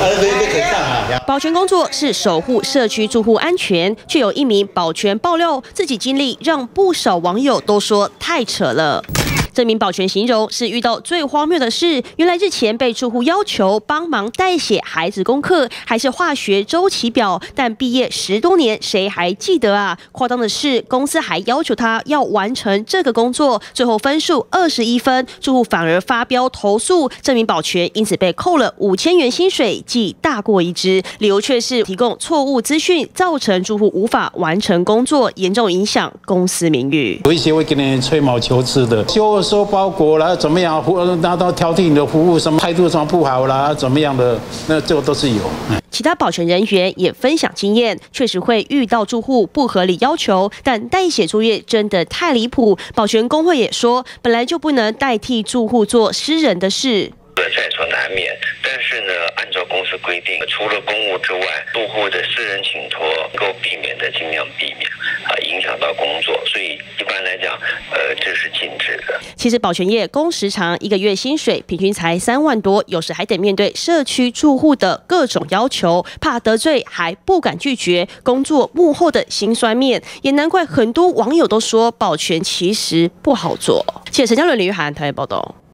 保全工作是守护社区住户安全，却有一名保全爆料自己经历，让不少网友都说太扯了。这名保全形容是遇到最荒谬的事，原来日前被住户要求帮忙代写孩子功课，还是化学周期表，但毕业10多年，谁还记得啊？夸张的是，公司还要求他要完成这个工作，最后分数21分，住户反而发飙投诉，这名保全因此被扣了5000元薪水，记大过一支，理由却是提供错误资讯，造成住户无法完成工作，严重影响公司名誉。 有一些会给你吹毛求疵的，收包裹啦，怎么样？拿到挑剔你的服务，什么态度上不好啦，怎么样的？那这个都是有。 其他保全人员也分享经验，确实会遇到住户不合理要求，但代写作业真的太离谱。保全工会也说，本来就不能代替住户做私人的事。 在所难免，但是呢，按照公司规定，除了公务之外，住户的私人请托能够避免的尽量避免，影响到工作，所以一般来讲，这是禁止的。 其实保全业工时长，1个月薪水平均才3万多，有时还得面对社区住户的各种要求，怕得罪还不敢拒绝，工作幕后的辛酸面，也难怪很多网友都说保全其实不好做。记者陈嘉伦、林玉涵台北报道。